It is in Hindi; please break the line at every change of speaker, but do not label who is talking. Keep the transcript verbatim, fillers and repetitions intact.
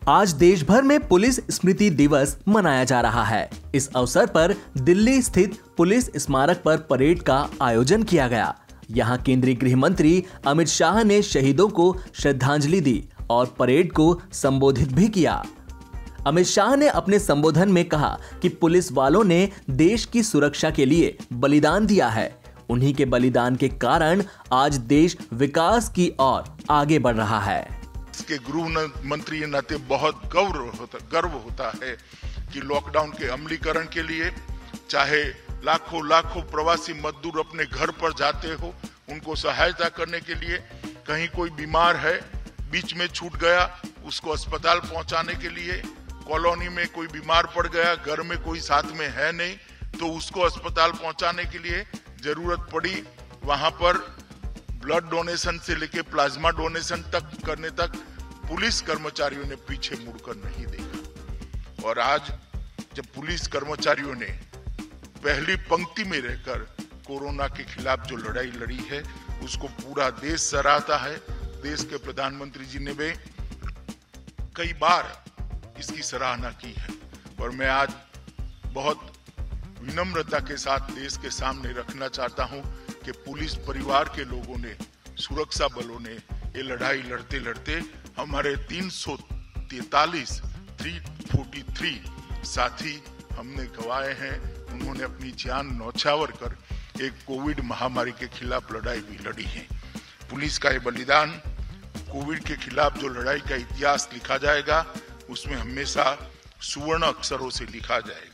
आज देश भर में पुलिस स्मृति दिवस मनाया जा रहा है। इस अवसर पर दिल्ली स्थित पुलिस स्मारक पर परेड का आयोजन किया गया। यहां केंद्रीय गृह मंत्री अमित शाह ने शहीदों को श्रद्धांजलि दी और परेड को संबोधित भी किया। अमित शाह ने अपने संबोधन में कहा कि पुलिस वालों ने देश की सुरक्षा के लिए बलिदान दिया है। उन्हीं के बलिदान के कारण आज देश विकास की ओर आगे बढ़ रहा है।
इसके गृह मंत्री नाते बहुत गौरव होता गर्व होता है कि लॉकडाउन के अमलीकरण के लिए चाहे लाखों लाखों प्रवासी मजदूर अपने घर पर जाते हो, उनको सहायता करने के लिए, कहीं कोई बीमार है बीच में छूट गया उसको अस्पताल पहुंचाने के लिए, कॉलोनी में कोई बीमार पड़ गया घर में कोई साथ में है नहीं तो उसको अस्पताल पहुंचाने के लिए जरूरत पड़ी, वहां पर ब्लड डोनेशन से लेके प्लाज्मा डोनेशन तक करने तक पुलिस कर्मचारियों ने पीछे मुड़कर नहीं देखा। और आज जब पुलिस कर्मचारियों ने पहली पंक्ति में रहकर कोरोना के खिलाफ जो लड़ाई लड़ी है उसको पूरा देश सराहता है। देश के प्रधानमंत्री जी ने भी कई बार इसकी सराहना की है और मैं आज बहुत विनम्रता के साथ देश के सामने रखना चाहता हूं कि पुलिस परिवार के लोगों ने, सुरक्षा बलों ने ये लड़ाई लड़ते लड़ते हमारे तीन सौ तैंतालीस तीन सौ तैंतालीस साथी हमने गंवाए हैं। उन्होंने अपनी जान न्यौछावर कर एक कोविड महामारी के खिलाफ लड़ाई भी लड़ी है। पुलिस का ये बलिदान, कोविड के खिलाफ जो लड़ाई का इतिहास लिखा जाएगा उसमें हमेशा सुवर्ण अक्षरों से लिखा जाएगा।